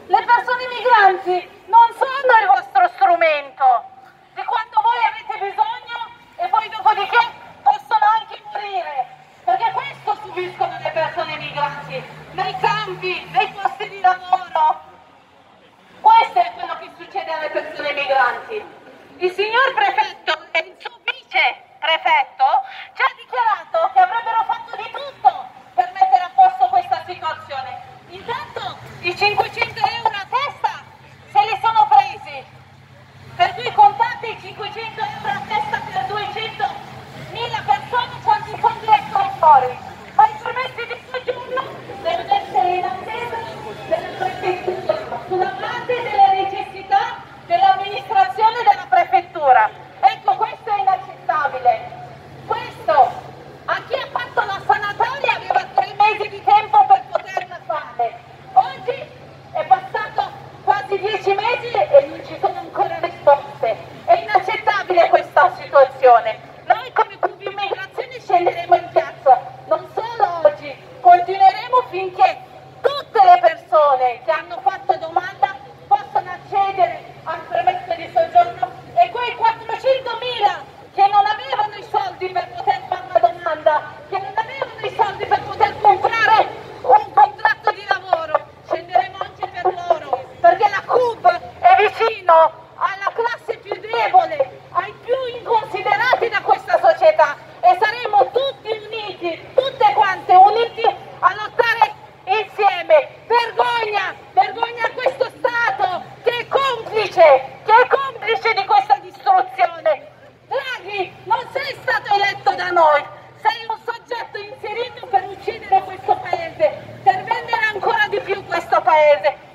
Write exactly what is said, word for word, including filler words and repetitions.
Le persone migranti non sono il vostro strumento di quando voi avete bisogno e poi dopodiché possono anche morire, perché questo subiscono le persone migranti nei campi, nei posti di lavoro. Questo è quello che succede alle persone migranti. Il signor prefetto e il suo vice prefetto ci ha dichiarato che avrebbero fatto di tutto per mettere a posto questa situazione. Intanto i cinquecento euro a testa se li sono presi, per cui contate i cinquecento euro a testa per duecentomila persone quanti soldi escono fuori, ma i permessi di soggiorno devono essere in attesa della prefettura, sulla base delle necessità dell'amministrazione della prefettura. Ecco, questo è inaccettabile. Questo, a chi ha fatto la sanatoria aveva tre mesi di tempo per poterla fare. Oggi è passato quasi dieci mesi e non ci sono ancora risposte. È inaccettabile questa situazione. Noi come Cubi Immigrazione scenderemo in piazza, non solo oggi, continueremo finché tutte le persone che hanno fatto domanda possano accedere al permesso di soggiorno e quei quattrocentomila che non avevano i soldi per poter fare una domanda, che non avevano i soldi per poter comprare un contratto di lavoro, scenderemo anche per loro, perché la C U B è vicino alla classe più debole, ai più inconsiderati da questa società, e saremo tutti uniti, tutte quante uniti a lottare insieme. Vergogna, vergogna a questo Stato che è complice, che è complice di questa distruzione. Draghi, non sei stato eletto da noi, sei un soggetto inserito per uccidere questo paese, per vendere ancora di più questo paese.